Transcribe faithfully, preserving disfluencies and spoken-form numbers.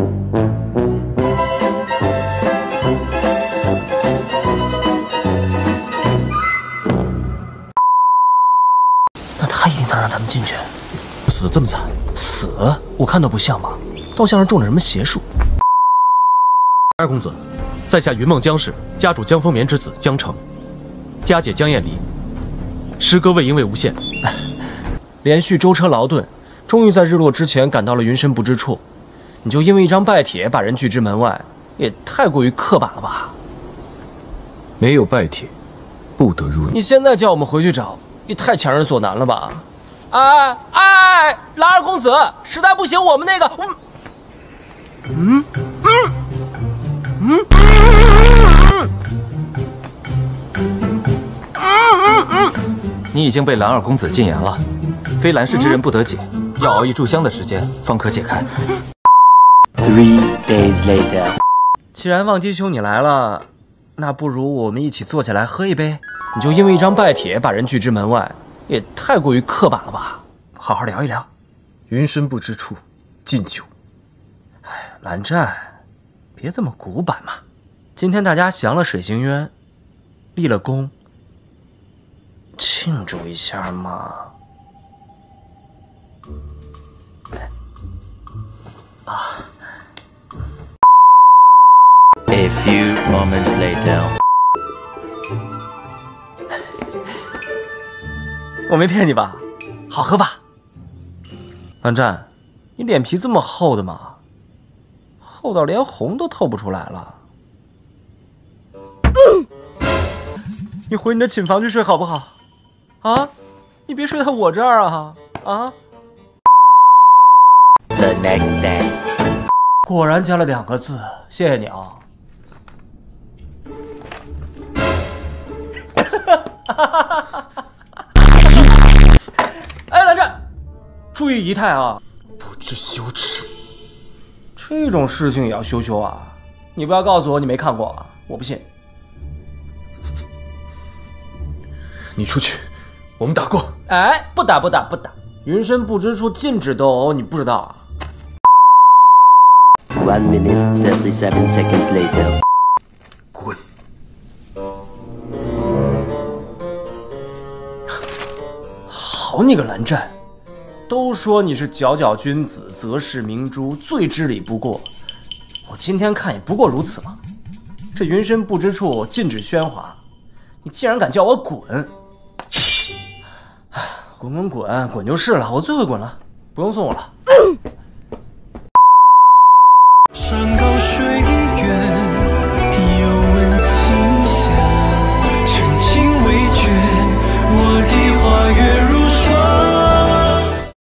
那他一定能让咱们进去。 死得这么惨？ 死？我看倒不像吧，倒像是中了什么邪术。 二公子，在下云梦江氏家主江丰眠之子江澄，家姐江艳离，师哥魏婴魏无羡。 连续舟车劳顿，终于在日落之前赶到了云深不知处，你就因为一张拜帖把人拒之门外，也太过于刻板了吧？ 没有拜帖，不得入内。 你现在叫我们回去找，也太强人所难了吧？哎哎，蓝二公子，实在不行，我们那个，嗯嗯嗯嗯嗯嗯， 你已经被蓝二公子禁言了，非蓝氏之人不得解，要熬一炷香的时间方可解开。 Three days later， 既然望基兄你来了，那不如我们一起坐下来喝一杯？你就因为一张拜帖把人拒之门外，也太过于刻板了吧？好好聊一聊。 云深不知处，敬酒。 哎，蓝湛，别这么古板嘛。今天大家降了水行渊，立了功，庆祝一下嘛。啊。 A few moments later， 我没骗你吧？好喝吧？蓝湛，你脸皮这么厚的吗？厚到连红都透不出来了。嗯、你回你的寝房去睡好不好？啊？你别睡在我这儿啊！啊 The next day， 果然加了两个字，谢谢你啊。哎，蓝湛，注意仪态啊！ 不知羞耻， 这种事情也要羞羞啊！你不要告诉我你没看过啊，我不信。 你出去，我们打过。 哎，不打不打不打！云深不知处禁止斗殴，你不知道啊 ？One minute thirty-seven seconds later， 滚！ 好你个蓝湛，都说你是佼佼君子，择世明珠，最知礼不过。我今天看也不过如此嘛。这云深不知处禁止喧哗，你竟然敢叫我滚！滚滚滚滚就是了，我最会滚了，不用送我了。 山高水远，又闻清香，深情未倦，我的花月如